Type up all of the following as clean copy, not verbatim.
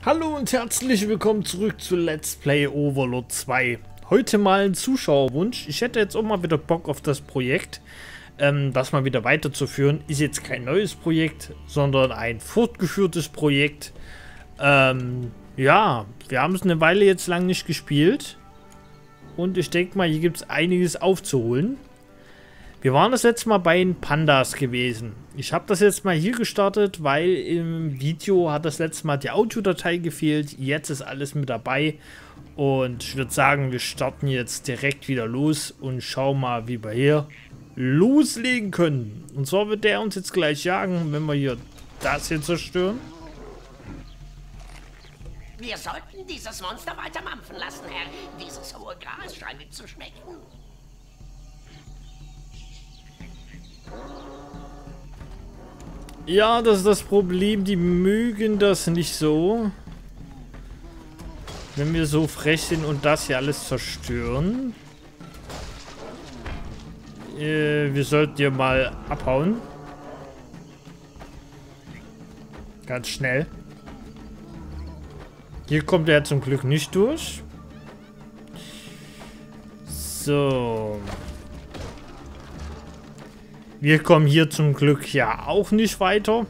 Hallo und herzlich willkommen zurück zu Let's Play Overlord 2. Heute mal ein Zuschauerwunsch. Ich hätte jetzt auch mal wieder Bock auf das Projekt, das mal wieder weiterzuführen. Ist jetzt kein neues Projekt, sondern ein fortgeführtes Projekt. Ja, wir haben es eine Weile jetzt lang nicht gespielt. Und ich denke mal, hier gibt es einiges aufzuholen. Wir waren das letzte Mal bei den Pandas gewesen. Ich habe das jetzt mal hier gestartet, weil im Video hat das letzte Mal die Audiodatei gefehlt. Jetzt ist alles mit dabei. Und ich würde sagen, wir starten jetzt direkt wieder los und schauen mal, wie wir hier loslegen können. Und zwar wird der uns jetzt gleich jagen, wenn wir hier das hier zerstören. Wir sollten dieses Monster weiter mampfen lassen, Herr. Dieses hohe Gras scheint ihm zu schmecken. Ja, das ist das Problem. Die mögen das nicht so. Wenn wir so frech sind und das hier alles zerstören. Wir sollten hier mal abhauen. Ganz schnell. Hier kommt er zum Glück nicht durch. So. Wir kommen hier zum Glück ja auch nicht weiter.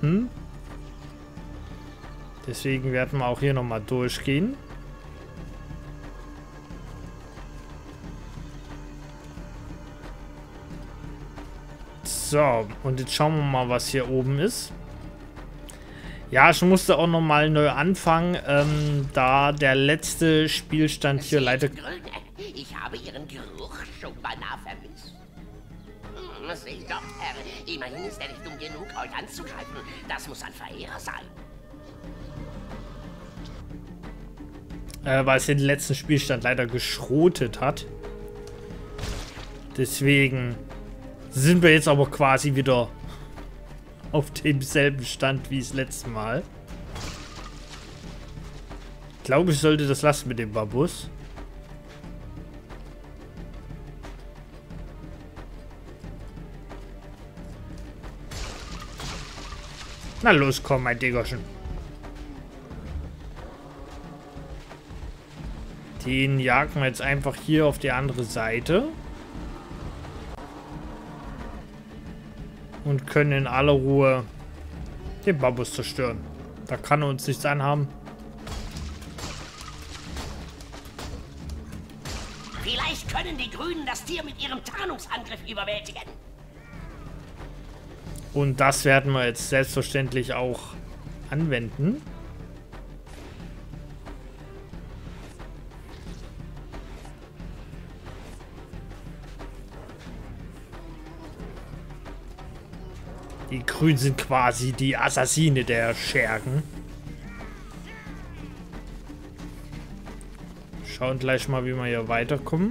Deswegen werden wir auch hier nochmal durchgehen. So, und jetzt schauen wir mal, was hier oben ist. Ja, ich musste auch nochmal neu anfangen, da der letzte Spielstand hier leider... Ich habe Ihren Geruch schon beinahe vermisst. Seht doch, Herr. Immerhin ist er nicht dumm genug, euch anzugreifen. Das muss ein Verehrer sein. Weil es den letzten Spielstand leider geschrotet hat. Deswegen sind wir jetzt aber quasi wieder auf demselben Stand wie das letzte Mal. Ich glaube, ich sollte das lassen mit dem Babus. Na los, komm, mein Diggerchen. Den jagen wir jetzt einfach hier auf die andere Seite. Und können in aller Ruhe den Babus zerstören. Da kann er uns nichts anhaben. Vielleicht können die Grünen das Tier mit ihrem Tarnungsangriff überwältigen. Und das werden wir jetzt selbstverständlich auch anwenden. Die Grünen sind quasi die Assassine der Schergen. Schauen gleich mal, wie wir hier weiterkommen.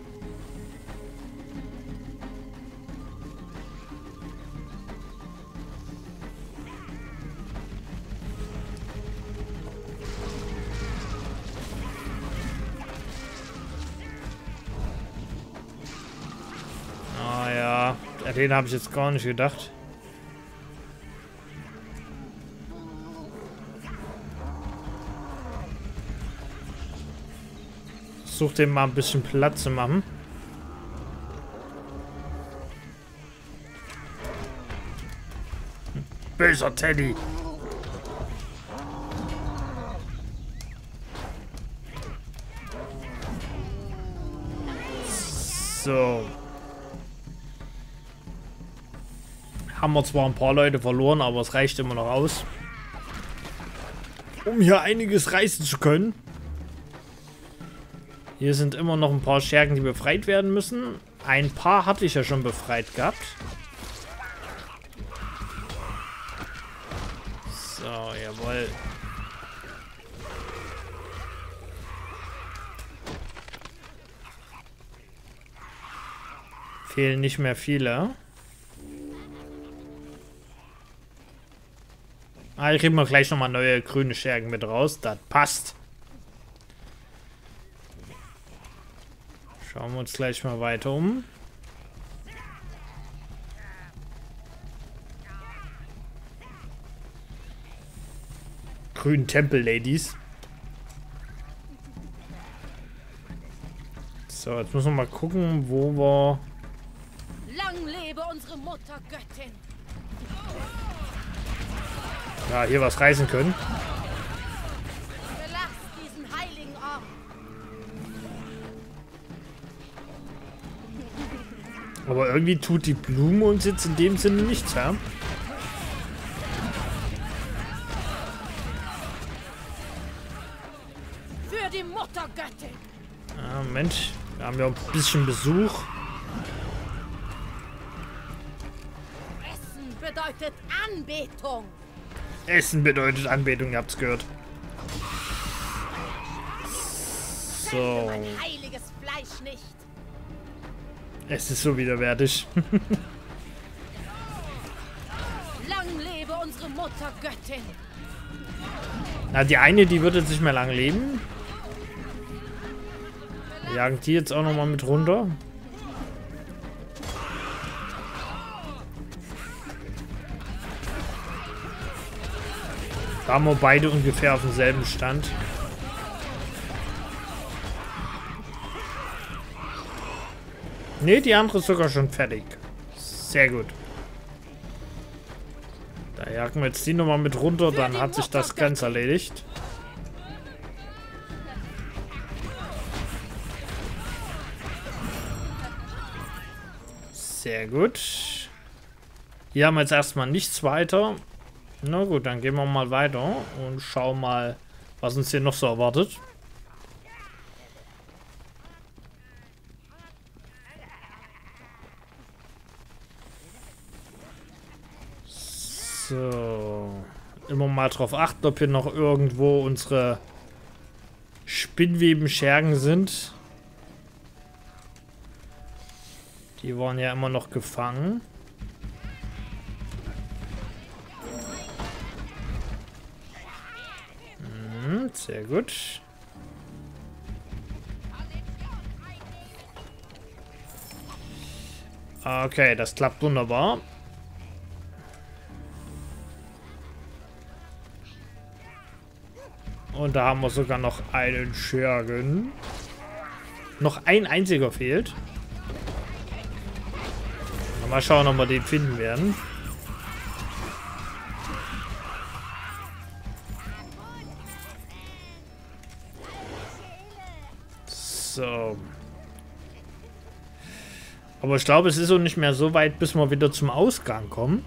Ah ja, den habe ich jetzt gar nicht gedacht. Versuch dem mal ein bisschen Platz zu machen. Böser Teddy. So. Haben wir zwar ein paar Leute verloren, aber es reicht immer noch aus, um hier einiges reißen zu können. Hier sind immer noch ein paar Schergen, die befreit werden müssen. Ein paar hatte ich ja schon befreit gehabt. So, jawohl. Fehlen nicht mehr viele. Ah, hier kriegen wir gleich nochmal neue grüne Schergen mit raus. Das passt. Schauen wir uns gleich mal weiter um. grünen Tempel-Ladies. So, jetzt müssen wir mal gucken, wo wir... Lang lebe unsere Muttergöttin. Ja, hier was reißen können. Verlass diesen heiligen Ort. Aber irgendwie tut die Blume uns jetzt in dem Sinne nichts, ja? Für die Muttergöttin. Ja, Moment, wir haben ja ein bisschen Besuch. Essen bedeutet Anbetung. Essen bedeutet Anbetung, ihr habt's gehört. So. Mein heiliges Fleisch nicht. Es ist so widerwärtig. Lang lebe unsere Muttergöttin. Na, die eine, die wird jetzt nicht mehr lang leben. Wir jagen die jetzt auch nochmal mit runter. Da haben wir beide ungefähr auf demselben Stand. Ne, die andere ist sogar schon fertig. Sehr gut. Da jagen wir jetzt die nochmal mit runter, dann hat sich das ganz erledigt. Sehr gut. Hier haben wir jetzt erstmal nichts weiter. Na gut, dann gehen wir mal weiter und schauen mal, was uns hier noch so erwartet. So. Immer mal drauf achten, ob hier noch irgendwo unsere Spinnwebenschergen sind. Die waren ja immer noch gefangen. Sehr gut. Okay, das klappt wunderbar. Und da haben wir sogar noch einen Schergen. Noch ein einziger fehlt. Mal schauen, ob wir den finden werden. So. Aber ich glaube, es ist auch nicht mehr so weit, bis wir wieder zum Ausgang kommen.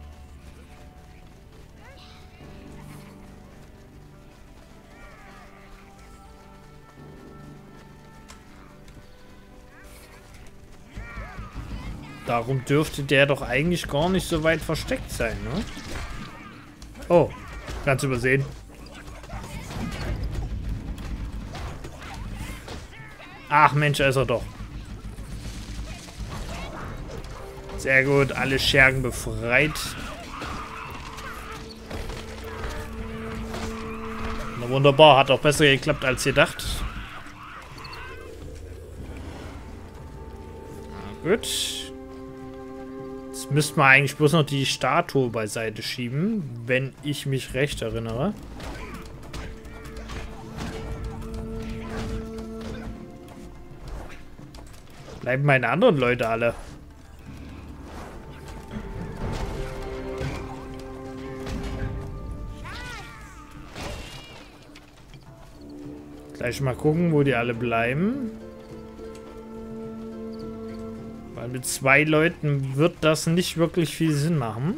Darum dürfte der doch eigentlich gar nicht so weit versteckt sein, ne? Oh, ganz übersehen. Ach Mensch, ist er doch. Sehr gut, alle Schergen befreit. Na wunderbar, hat auch besser geklappt als gedacht. Na gut. Jetzt müssten wir eigentlich bloß noch die Statue beiseite schieben, wenn ich mich recht erinnere. Bleiben meine anderen Leute alle. Gleich mal gucken, wo die alle bleiben. Weil mit 2 Leuten wird das nicht wirklich viel Sinn machen.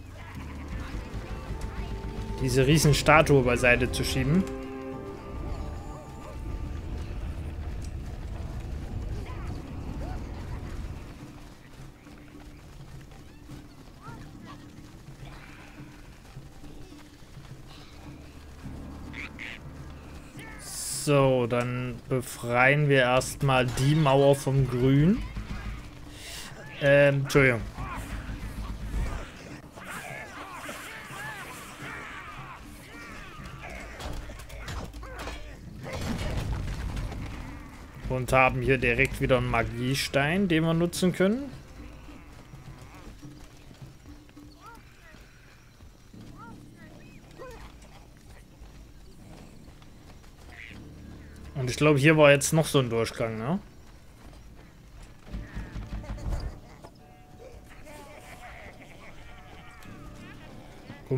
Diese riesen Statue beiseite zu schieben. So, dann befreien wir erstmal die Mauer vom Grün. Entschuldigung. Und haben hier direkt wieder einen Magiestein, den wir nutzen können. Und ich glaube, hier war jetzt noch so ein Durchgang, ne?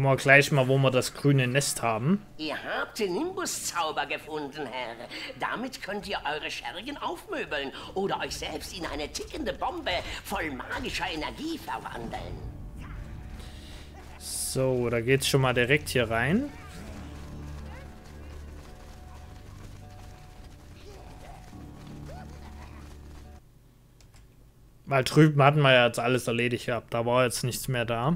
Gucken wir gleich mal, wo wir das grüne Nest haben. Ihr habt den Nimbus-Zauber gefunden, Herr. Damit könnt ihr eure Schergen aufmöbeln oder euch selbst in eine tickende Bombe voll magischer Energie verwandeln. So, da geht's schon mal direkt hier rein. Weil drüben hatten wir ja jetzt alles erledigt gehabt. Da war jetzt nichts mehr da.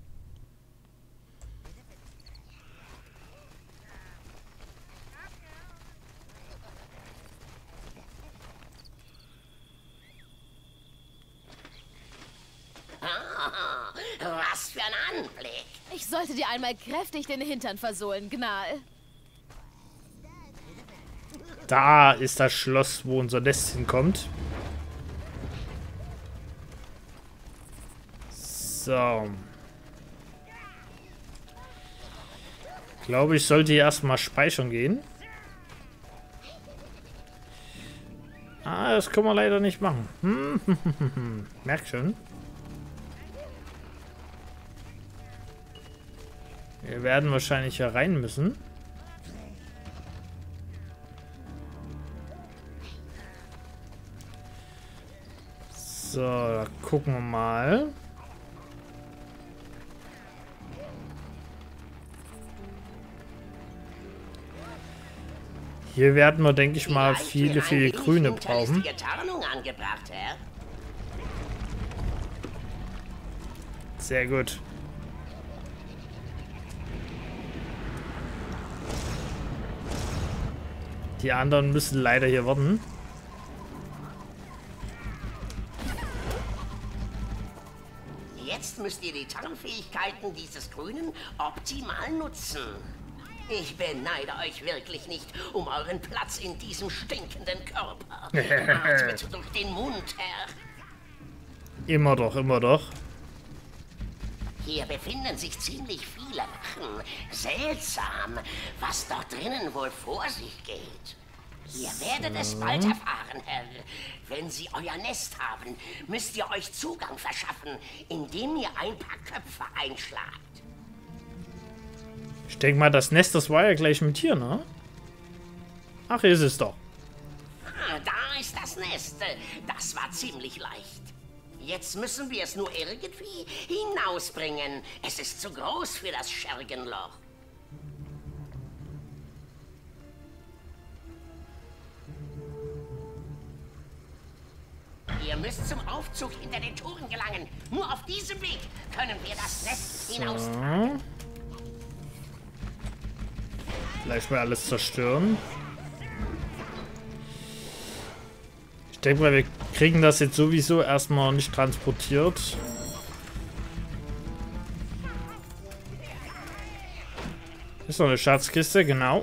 Was für ein Anblick! Ich sollte dir einmal kräftig den Hintern versohlen, Gnal. Da ist das Schloss, wo unser Nest hinkommt. So. Ich glaube, ich sollte hier erstmal speichern gehen. Ah, das können wir leider nicht machen. Merkt schon. Wir werden wahrscheinlich hier rein müssen. So, da gucken wir mal. Hier werden wir, denke ich mal, viele Grüne brauchen. Tarnung angebracht, Herr. Sehr gut. Die anderen müssen leider hier warten. Jetzt müsst ihr die Tarnfähigkeiten dieses Grünen optimal nutzen. Ich beneide euch wirklich nicht um euren Platz in diesem stinkenden Körper. Atmet durch den Mund, Herr. Immer doch, immer doch. Hier befinden sich ziemlich viele Wachen. Seltsam, was dort drinnen wohl vor sich geht. Ihr werdet es bald erfahren, Herr. Wenn sie euer Nest haben, müsst ihr euch Zugang verschaffen, indem ihr ein paar Köpfe einschlagt. Ich denke mal, das Nest, das war ja gleich mit hier, ne? Ach, hier ist es doch. Ah, da ist das Nest. Das war ziemlich leicht. Jetzt müssen wir es nur irgendwie hinausbringen. Es ist zu groß für das Schergenloch. Ihr müsst zum Aufzug hinter den Toren gelangen. Nur auf diesem Weg können wir das Nest hinaustragen. Gleich mal alles zerstören. Ich denke mal, wir kriegen das jetzt sowieso erstmal nicht transportiert. Ist noch eine Schatzkiste, genau.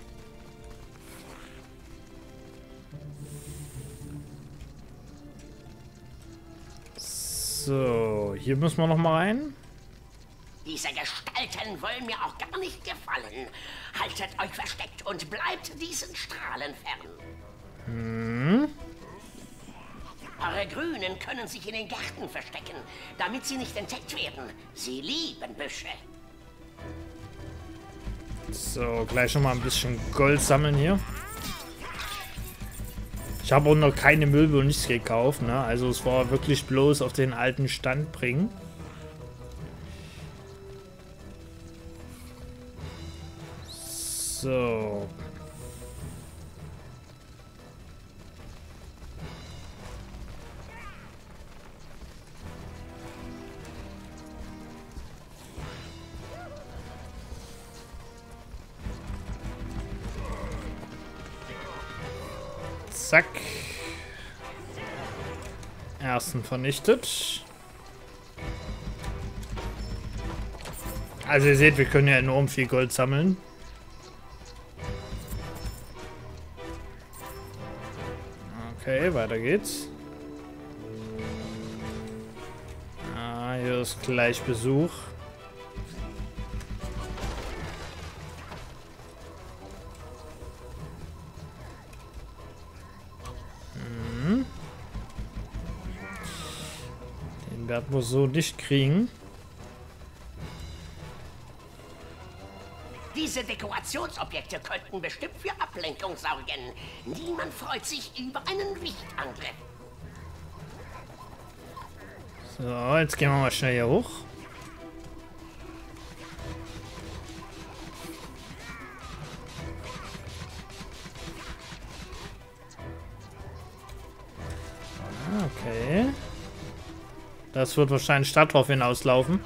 So, hier müssen wir noch mal rein. Diese Gestalten wollen mir auch gar nicht gefallen. Haltet euch versteckt und bleibt diesen Strahlen fern. Eure Grünen können sich in den Gärten verstecken, damit sie nicht entdeckt werden. Sie lieben Büsche. So, gleich noch mal ein bisschen Gold sammeln hier. Ich habe auch noch keine Möbel und nichts gekauft, ne? Also es war wirklich bloß auf den alten Stand bringen. So. Zack. Ersten vernichtet. Also ihr seht, wir können ja enorm viel Gold sammeln. Okay, weiter geht's. Ah, hier ist gleich Besuch. Den werden wir so nicht kriegen. Diese Dekorationsobjekte könnten bestimmt für Ablenkung sorgen. Niemand freut sich über einen Lichtangriff. So, jetzt gehen wir mal schnell hier hoch. Okay. Das wird wahrscheinlich darauf hinauslaufen.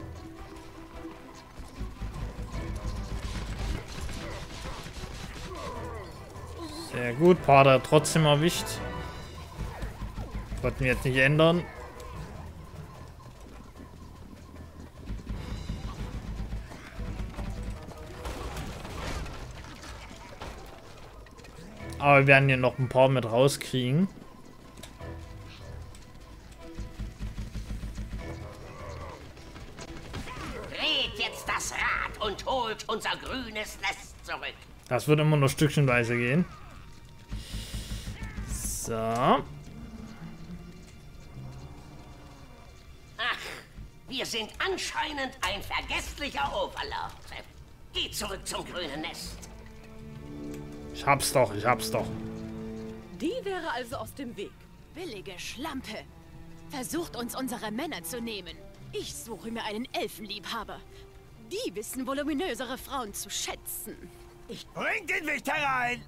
Sehr gut, Pader trotzdem erwischt. Wollten wir jetzt nicht ändern. Aber wir werden hier noch ein paar mit rauskriegen. Dreht jetzt das Rad und holt unser grünes Nest zurück. Das wird immer nur stückchenweise gehen. So. Ach, wir sind anscheinend ein vergesslicher Overlord. Geh zurück zum grünen Nest. Ich hab's doch, ich hab's doch. Die wäre also aus dem Weg. Billige Schlampe. Versucht uns unsere Männer zu nehmen. Ich suche mir einen Elfenliebhaber. Die wissen voluminösere Frauen zu schätzen. Bringt den Wicht herein!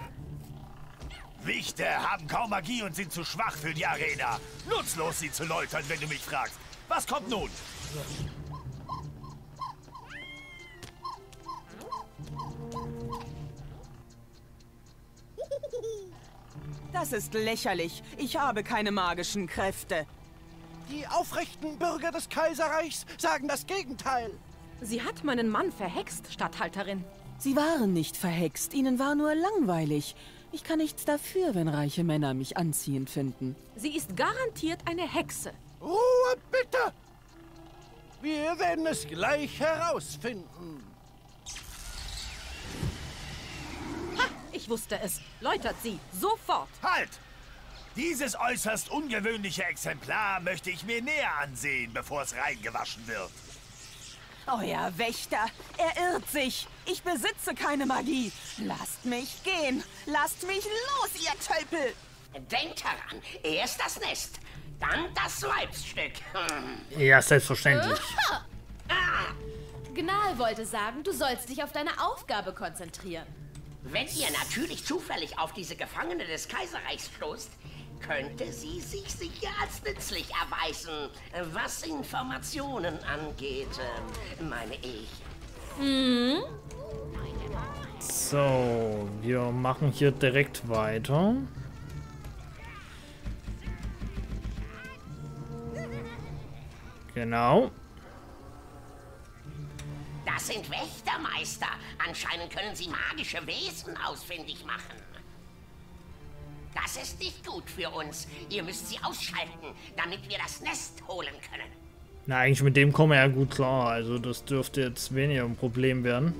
Wichte haben kaum Magie und sind zu schwach für die Arena. Nutzlos, sie zu läutern, wenn du mich fragst. Was kommt nun? Das ist lächerlich. Ich habe keine magischen Kräfte. Die aufrechten Bürger des Kaiserreichs sagen das Gegenteil. Sie hat meinen Mann verhext, Statthalterin. Sie waren nicht verhext. Ihnen war nur langweilig. Ich kann nichts dafür, wenn reiche Männer mich anziehend finden. Sie ist garantiert eine Hexe. Ruhe bitte! Wir werden es gleich herausfinden. Ha! Ich wusste es. Läutert sie. Sofort. Halt! Dieses äußerst ungewöhnliche Exemplar möchte ich mir näher ansehen, bevor es reingewaschen wird. Euer Wächter, er irrt sich. Ich besitze keine Magie. Lasst mich gehen. Lasst mich los, ihr Tölpel. Denkt daran, erst das Nest, dann das Weibsstück. Ja, selbstverständlich. Gnal wollte sagen, du sollst dich auf deine Aufgabe konzentrieren. Wenn ihr natürlich zufällig auf diese Gefangene des Kaiserreichs stoßt, könnte sie sich sicher als nützlich erweisen, was Informationen angeht, meine ich. So, wir machen hier direkt weiter. Genau. Das sind Wächtermeister. Anscheinend können sie magische Wesen ausfindig machen. Das ist nicht gut für uns. Ihr müsst sie ausschalten, damit wir das Nest holen können. Na, eigentlich mit dem kommen wir ja gut klar. Also das dürfte jetzt weniger ein Problem werden.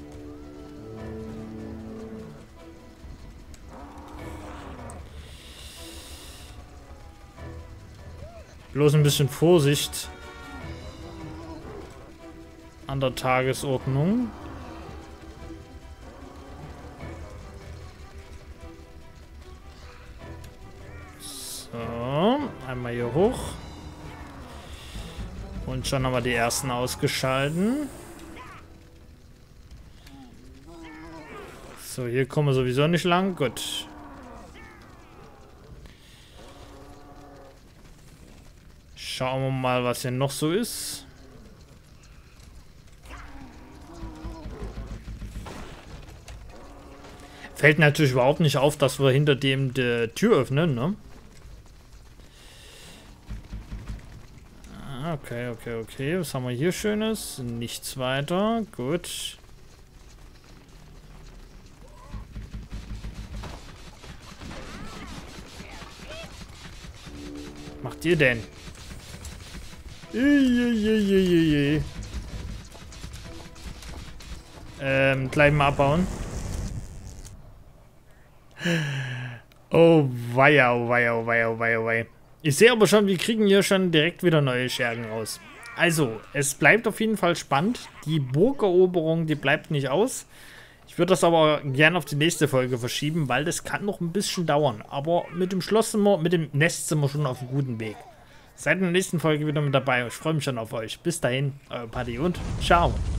Bloß ein bisschen Vorsicht an der Tagesordnung. So, einmal hier hoch. Und schon haben wir die ersten ausgeschalten. So, hier kommen wir sowieso nicht lang. Gut. Schauen wir mal, was hier noch so ist. Fällt natürlich überhaupt nicht auf, dass wir hinter dem die Tür öffnen, ne? Okay, okay, okay. Was haben wir hier Schönes? Nichts weiter. Gut. Was macht ihr denn? Gleich mal abbauen. Oh weia, oh weia, oh weia, oh weia, oh weia. Ich sehe aber schon, wir kriegen hier schon direkt wieder neue Schergen raus. Also, es bleibt auf jeden Fall spannend. Die Burgeroberung, die bleibt nicht aus. Ich würde das aber gerne auf die nächste Folge verschieben, weil das kann noch ein bisschen dauern. Aber mit dem Schloss sind wir, mit dem Nest sind wir schon auf einem guten Weg. Seid in der nächsten Folge wieder mit dabei. Ich freue mich schon auf euch. Bis dahin, euer Paddy und ciao.